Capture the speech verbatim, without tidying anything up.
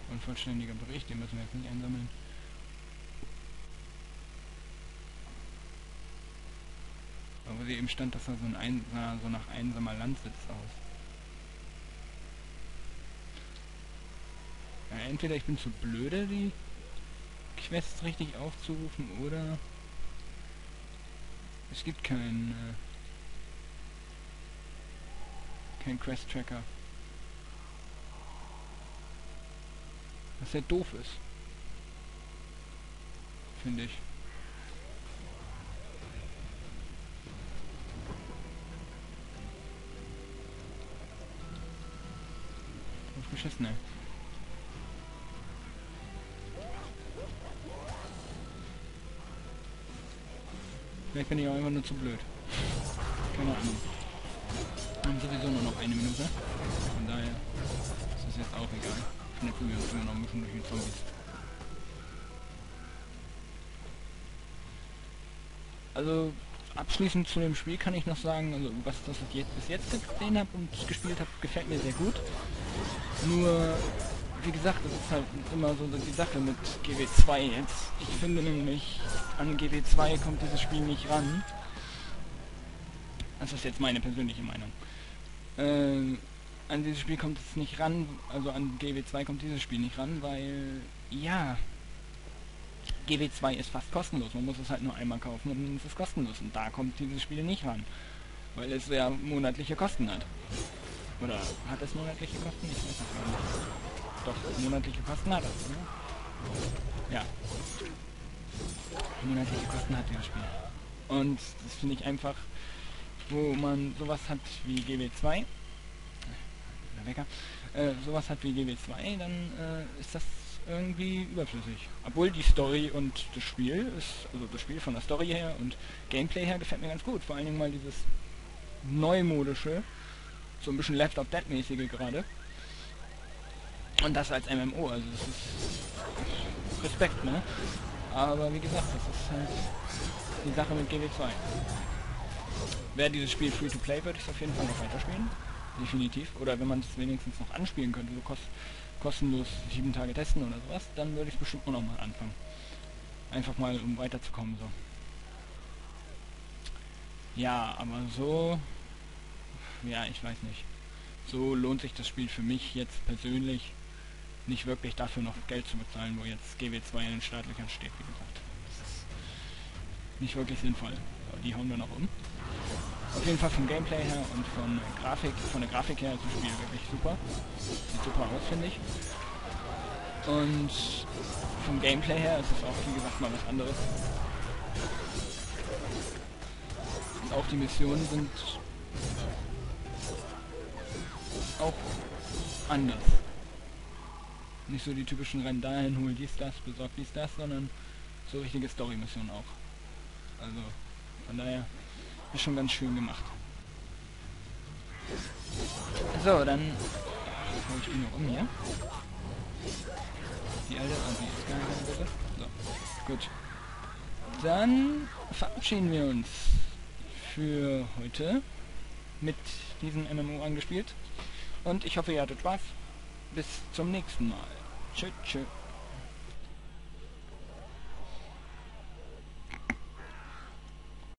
Unvollständiger Bericht, den müssen wir jetzt nicht einsammeln. Aber sie eben stand, dass er so, ein ein sah so nach einsamer Landsitz aus. Ja, entweder ich bin zu blöde, die Quests richtig aufzurufen, oder es gibt keinen äh, kein Quest-Tracker. Was sehr doof ist. Finde ich. Drauf geschissen, ey. Vielleicht bin ich auch einfach nur zu blöd. Keine Ahnung. Wir haben sowieso nur noch eine Minute. Von daher ist das jetzt auch egal. Schnipseln wir uns immer noch ein bisschen durch die Zombies. Also abschließend zu dem Spiel kann ich noch sagen, also was das ich jetzt bis jetzt gesehen habe und gespielt habe, gefällt mir sehr gut. Nur, wie gesagt, das ist halt immer so die Sache mit G W zwei jetzt. Ich finde nämlich, an G W zwei kommt dieses Spiel nicht ran. Das ist jetzt meine persönliche Meinung. Ähm, an dieses Spiel kommt es nicht ran, also an G W zwei kommt dieses Spiel nicht ran, weil, ja, G W zwei ist fast kostenlos, man muss es halt nur einmal kaufen und dann ist es kostenlos. Und da kommt dieses Spiel nicht ran, weil es ja monatliche Kosten hat. Oder hat es monatliche Kosten? Ich weiß es gar nicht. Doch, monatliche Kosten hat es, oder? Ja. Monatliche Kosten hat dieses Spiel. Und das finde ich einfach, wo man sowas hat wie G W zwei, oder Wecker, äh, sowas hat wie G W zwei, dann äh, ist das irgendwie überflüssig. Obwohl die Story und das Spiel ist, also das Spiel von der Story her und Gameplay her gefällt mir ganz gut. Vor allen Dingen mal dieses neumodische, so ein bisschen Left of Dead mäßige gerade. Und das als M M O, also das ist Respekt, ne? Aber wie gesagt, das ist halt die Sache mit G W zwei. Wäre dieses Spiel Free-to-Play, würde ich es auf jeden Fall noch weiterspielen. Definitiv. Oder wenn man es wenigstens noch anspielen könnte, so kost kostenlos sieben Tage testen oder sowas, dann würde ich es bestimmt auch noch mal anfangen. Einfach mal, um weiterzukommen, so. Ja, aber so... Ja, ich weiß nicht. So lohnt sich das Spiel für mich jetzt persönlich nicht wirklich dafür noch Geld zu bezahlen, wo jetzt G W zwei in den Startlöchern steht, wie gesagt. Das ist nicht wirklich sinnvoll. Aber die hauen wir noch um. Auf jeden Fall vom Gameplay her und von Grafik, von der Grafik her ist das Spiel wirklich super. Sieht super aus, finde ich. Und vom Gameplay her ist es auch, wie gesagt, mal was anderes. Und auch die Missionen sind auch anders. Nicht so die typischen Rennen dahin, hol dies, das, besorg dies, das, sondern so richtige Story-Missionen auch. Also, von daher ist schon ganz schön gemacht. So, dann hol ich ihn noch um hier. Die alte, oh, die ist gar nicht mehr bitte. So, gut. Dann verabschieden wir uns für heute mit diesem M M O angespielt. Und ich hoffe, ihr hattet Spaß. Bis zum nächsten Mal. Tschö, tschö.